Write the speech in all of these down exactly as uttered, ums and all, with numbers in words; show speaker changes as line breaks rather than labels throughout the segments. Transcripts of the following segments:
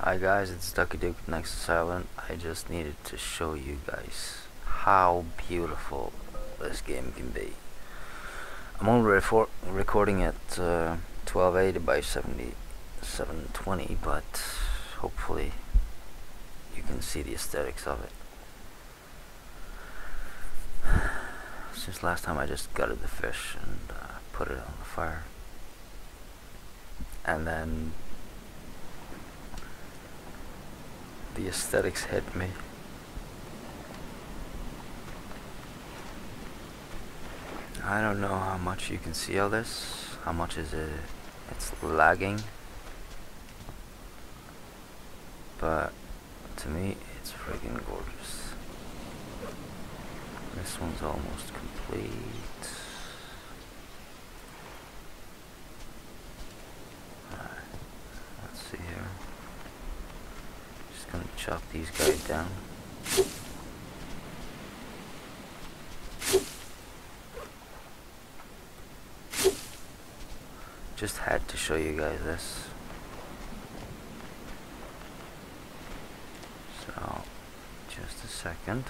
Hi guys, it's Ducky Duke Nexus Island. I just needed to show you guys how beautiful this game can be. I'm only recording at uh, twelve eighty by seventy-seven twenty, but hopefully you can see the aesthetics of it. Since last time I just gutted the fish and uh, put it on the fire. And then the aesthetics hit me. I don't know how much you can see of this. How much is it? It's lagging. But to me, it's freaking gorgeous. This one's almost complete. Alright, let's see here. Just gonna chop these guys down. Just had to show you guys this. So, just a second.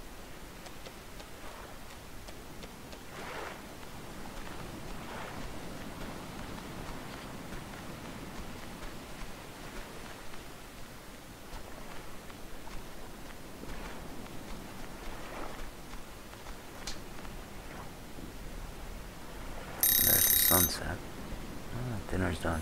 There's the sunset. Ah, dinner's done.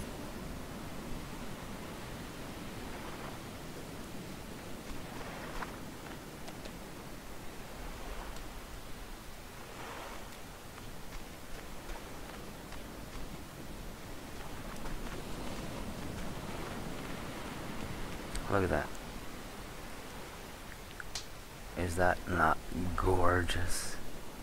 Look at that. Is that not gorgeous?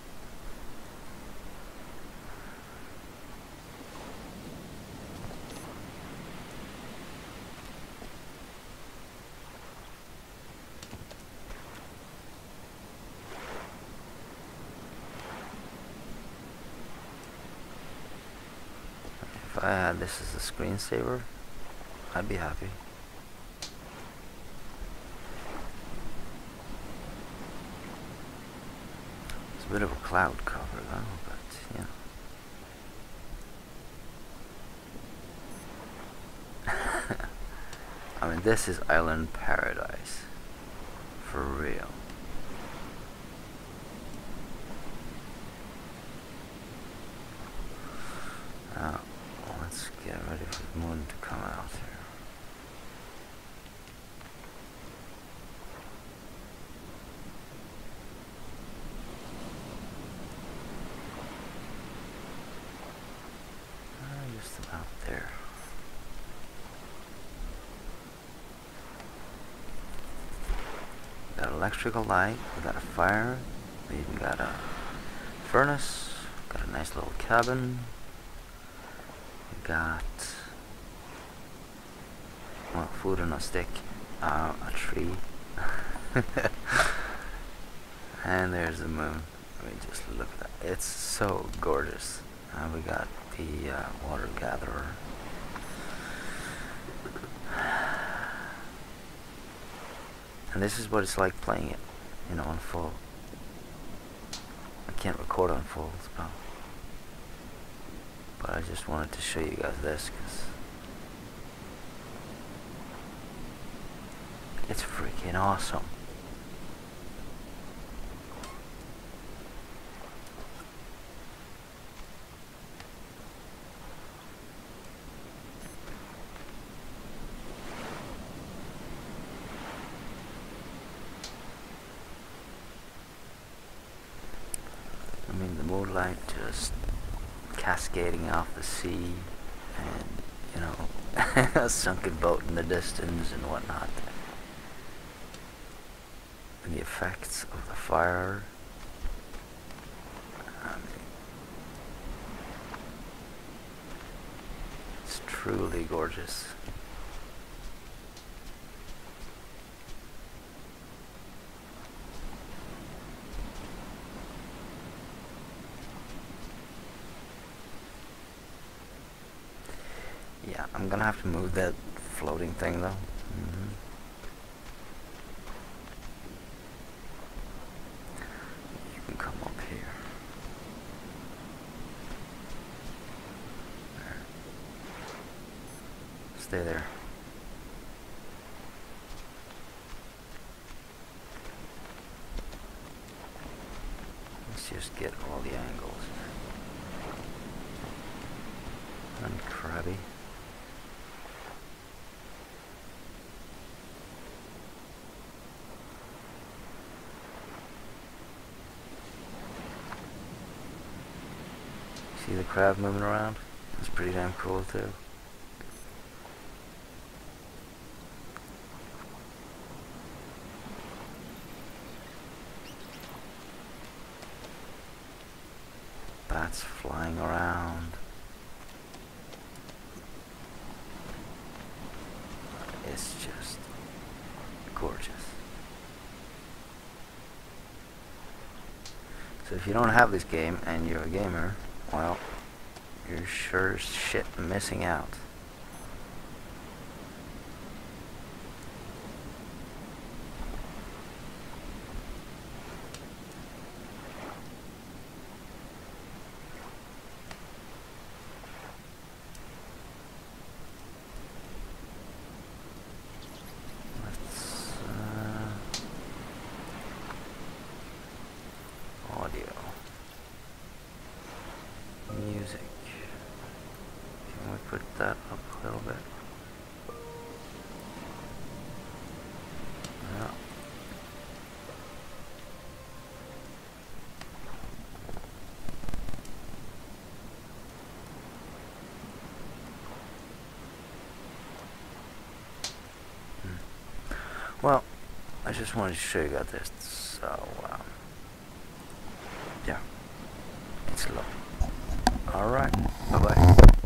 If I had this as a screensaver, I'd be happy. It's a bit of a cloud cover though, but you know. I mean, this is island paradise. For real. Now, let's get ready for the moon to come out here. Uh, just about there. We got electrical light, we got a fire, we even got a furnace, got a nice little cabin. We got, well, food on a stick, uh, a tree, and there's the moon. I mean, just look at that. It's so gorgeous. Uh, we got the uh, water gatherer. And this is what it's like playing it, you know, on full. I can't record on full, but but I just wanted to show you guys this because it's freaking awesome. I mean, the moonlight just cascading off the sea, and you know, a sunken boat in the distance and whatnot, and the effects of the fire. I mean, it's truly gorgeous. Yeah, I'm gonna have to move that floating thing though. Mm-hmm. You can come up here. There. Stay there. Let's just get all the angles. And crabby. See the crab moving around? That's pretty damn cool too. Bats flying around. It's just gorgeous. So if you don't have this game and you're a gamer, well, you're sure as shit missing out. Let's uh, audio, music. Can we put that up a little bit? Yeah. Well, I just wanted to show you guys this, so, um, yeah, it's low. Alright, bye-bye.